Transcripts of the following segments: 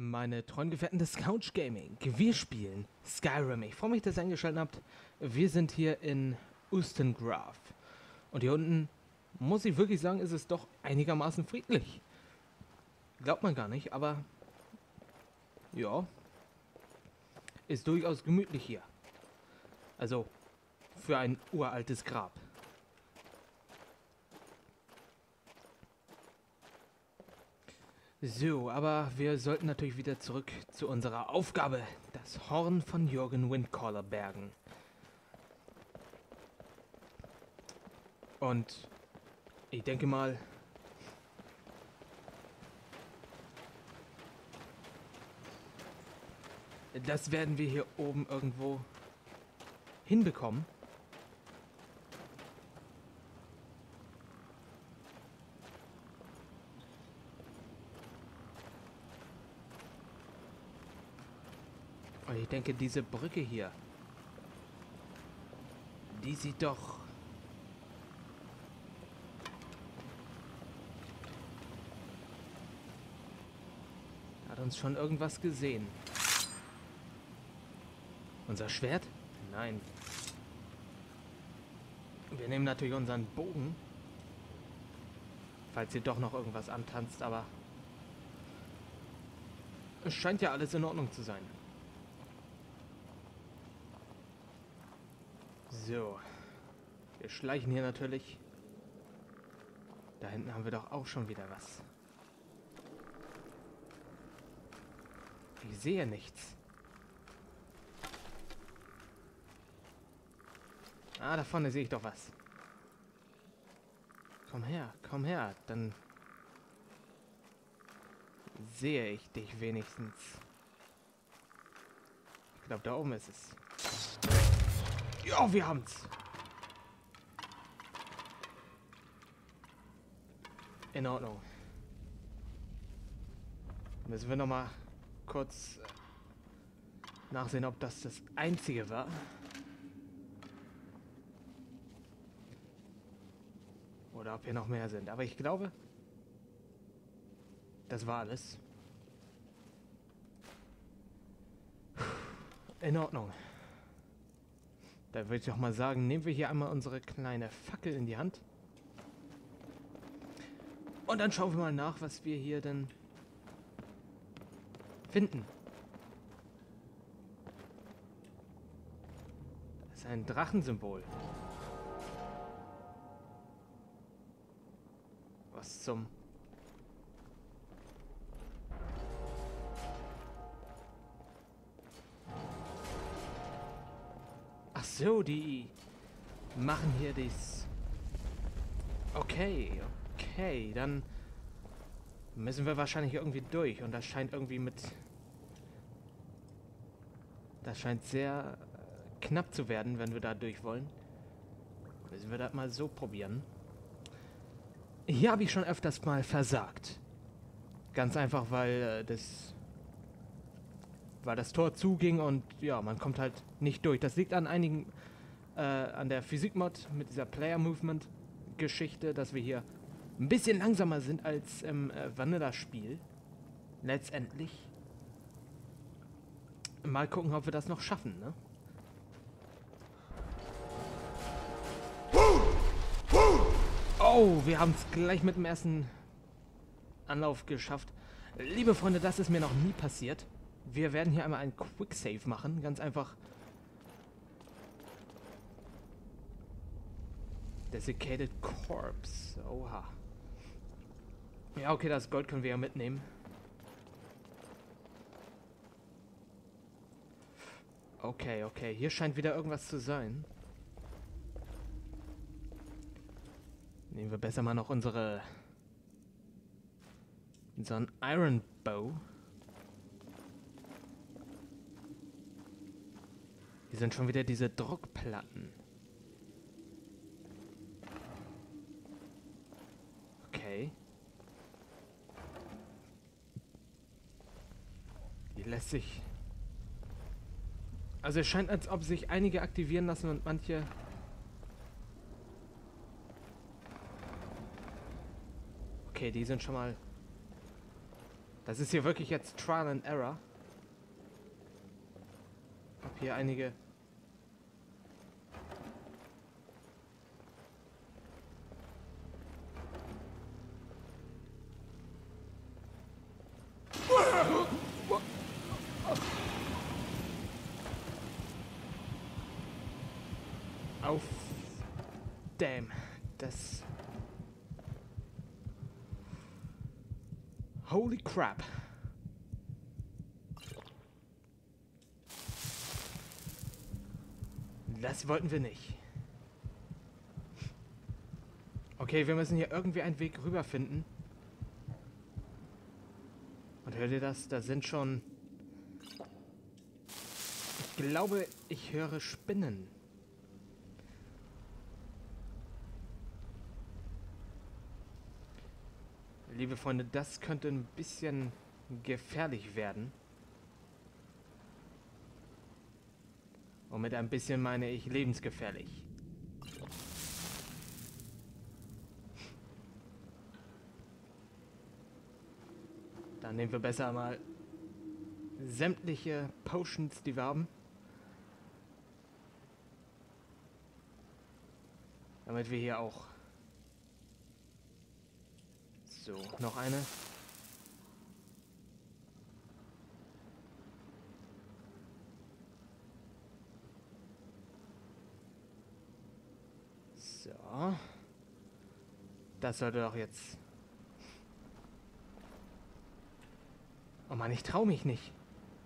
Meine treuen Gefährten des Couch Gaming. Wir spielen Skyrim. Ich freue mich, dass ihr eingeschaltet habt. Wir sind hier in Ustengrav. Und hier unten, muss ich wirklich sagen, ist es doch einigermaßen friedlich. Glaubt man gar nicht, aber ja, ist durchaus gemütlich hier. Also, für ein uraltes Grab. So, aber wir sollten natürlich wieder zurück zu unserer Aufgabe, das Horn von Jürgen Windcaller bergen. Und ich denke mal, das werden wir hier oben irgendwo hinbekommen. Und ich denke, diese Brücke hier, die sieht doch... Hat uns schon irgendwas gesehen. Unser Schwert? Nein. Wir nehmen natürlich unseren Bogen. Falls hier doch noch irgendwas antanzt, aber... Es scheint ja alles in Ordnung zu sein. So. Wir schleichen hier natürlich. Da hinten haben wir doch auch schon wieder was. Ich sehe nichts. Ah, da vorne sehe ich doch was. Komm her, dann sehe ich dich wenigstens. Ich glaube, da oben ist es. Ja, wir haben's. In Ordnung. Müssen wir noch mal kurz nachsehen, ob das einzige war. Oder ob hier noch mehr sind. Aber ich glaube, das war alles. In Ordnung. Da würde ich doch mal sagen, nehmen wir hier einmal unsere kleine Fackel in die Hand. Und dann schauen wir mal nach, was wir hier denn finden. Das ist ein Drachensymbol. Was zum... Ach so, die machen hier dies. Okay, dann müssen wir wahrscheinlich irgendwie durch. Und das scheint irgendwie mit... Das scheint sehr knapp zu werden, wenn wir da durch wollen. Müssen wir das mal so probieren. Hier habe ich schon öfters mal versagt. Ganz einfach, weil das Tor zuging und ja, man kommt halt nicht durch. Das liegt an einigen, an der Physikmod mit dieser Player-Movement-Geschichte, dass wir hier ein bisschen langsamer sind als im Vanilla-Spiel. Letztendlich. Mal gucken, ob wir das noch schaffen, ne? Oh, wir haben es gleich mit dem ersten Anlauf geschafft. Liebe Freunde, das ist mir noch nie passiert. Wir werden hier einmal einen Quick-Save machen. Ganz einfach. Desiccated Corpse. Oha. Ja, okay, das Gold können wir ja mitnehmen. Okay. Hier scheint wieder irgendwas zu sein. Nehmen wir besser mal noch unseren Iron Bow. Hier sind schon wieder diese Druckplatten. Okay. Die lässt sich... Also es scheint, als ob sich einige aktivieren lassen und manche... Okay, die sind schon mal Das ist hier wirklich jetzt Trial and Error. Hab hier einige... Auf... Damn. Das... Holy crap. Das wollten wir nicht. Okay, wir müssen hier irgendwie einen Weg rüber finden. Und hört ihr das? Da sind schon... Ich glaube, ich höre Spinnen. Liebe Freunde, das könnte ein bisschen gefährlich werden. Und mit ein bisschen meine ich lebensgefährlich. Dann nehmen wir besser mal sämtliche Potions, die wir haben. Damit wir hier auch... So, noch eine. So. Das sollte doch jetzt... Oh Mann, ich traue mich nicht.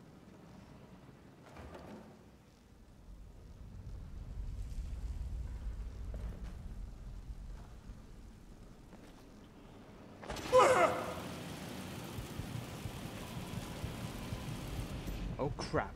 Oh crap.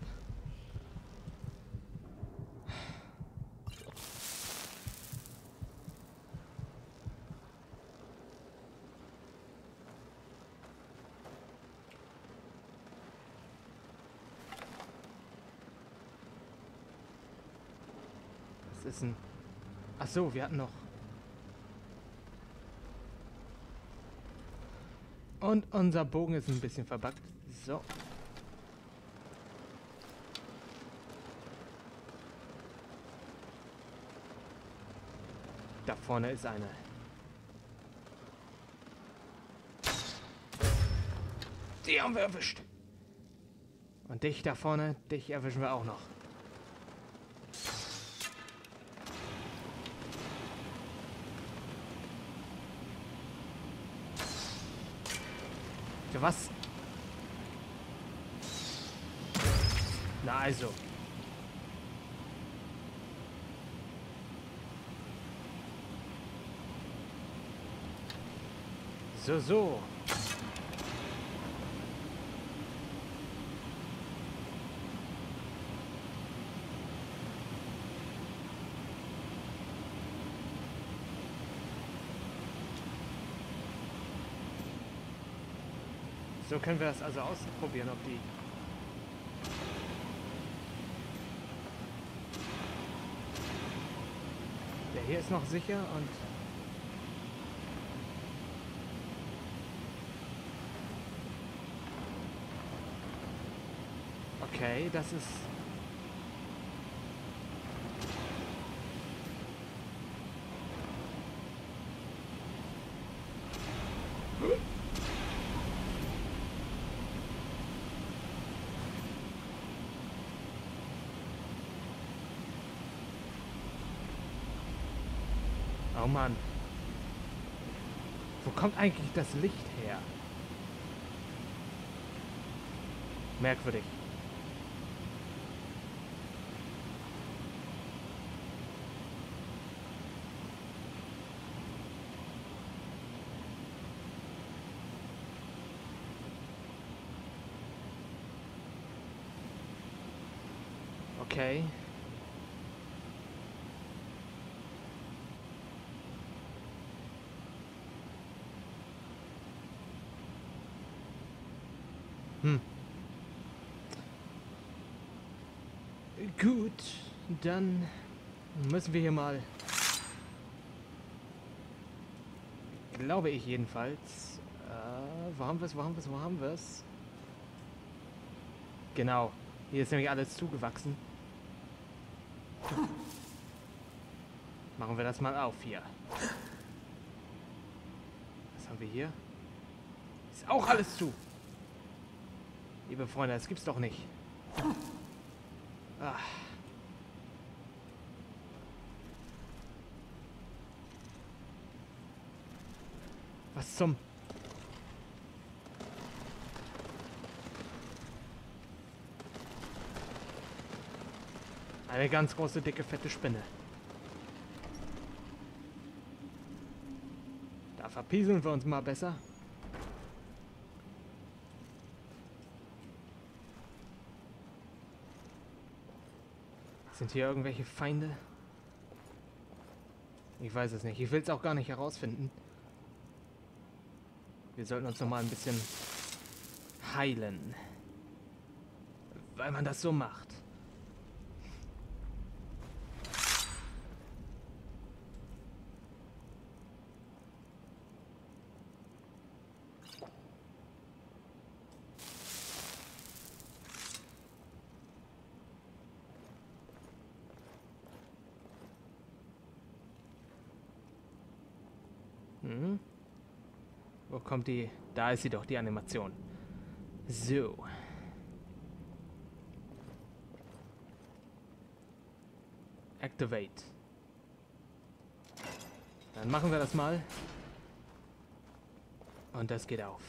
Das ist ein... Ach so, wir hatten noch... Und unser Bogen ist ein bisschen verbuggt. So. Da vorne ist eine. Die haben wir erwischt. Und dich da vorne, dich erwischen wir auch noch. Für was? Na also. So. So können wir das also ausprobieren, ob die... Der hier ist noch sicher und... Okay, das ist... Oh Mann. Wo kommt eigentlich das Licht her? Merkwürdig. Okay. Gut, dann müssen wir hier mal, glaube ich jedenfalls, Wo haben wir es? Wo haben wir es? Wo haben wir es? Genau. Hier ist nämlich alles zugewachsen. Machen wir das mal auf hier. Was haben wir hier? Ist auch alles zu. Liebe Freunde, das gibt's doch nicht. Ah. Was zum... Eine ganz große, dicke, fette Spinne. Da verpieseln wir uns mal besser. Sind hier irgendwelche Feinde? Ich weiß es nicht. Ich will es auch gar nicht herausfinden. Wir sollten uns noch mal ein bisschen heilen. Weil man das so macht. Hm? Wo kommt die? Da ist sie doch, die Animation. So. Activate. Dann machen wir das mal. Und das geht auf.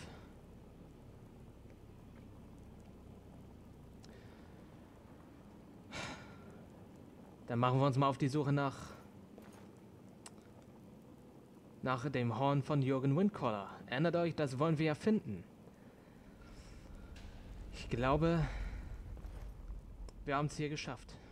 Dann machen wir uns mal auf die Suche nach dem Horn von Jürgen Windcaller. Erinnert euch, das wollen wir ja finden. Ich glaube, wir haben es hier geschafft.